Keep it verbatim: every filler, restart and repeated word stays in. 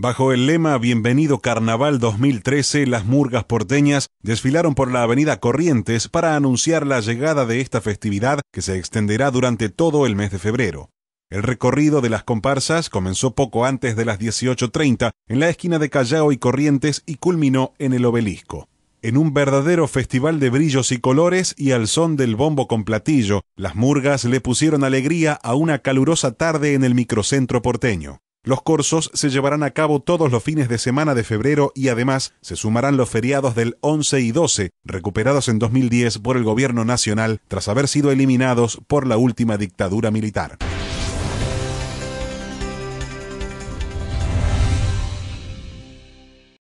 Bajo el lema Bienvenido Carnaval dos mil trece, las murgas porteñas desfilaron por la avenida Corrientes para anunciar la llegada de esta festividad que se extenderá durante todo el mes de febrero. El recorrido de las comparsas comenzó poco antes de las dieciocho treinta en la esquina de Callao y Corrientes y culminó en el Obelisco. En un verdadero festival de brillos y colores y al son del bombo con platillo, las murgas le pusieron alegría a una calurosa tarde en el microcentro porteño. Los corsos se llevarán a cabo todos los fines de semana de febrero y además se sumarán los feriados del once y doce, recuperados en dos mil diez por el gobierno nacional tras haber sido eliminados por la última dictadura militar.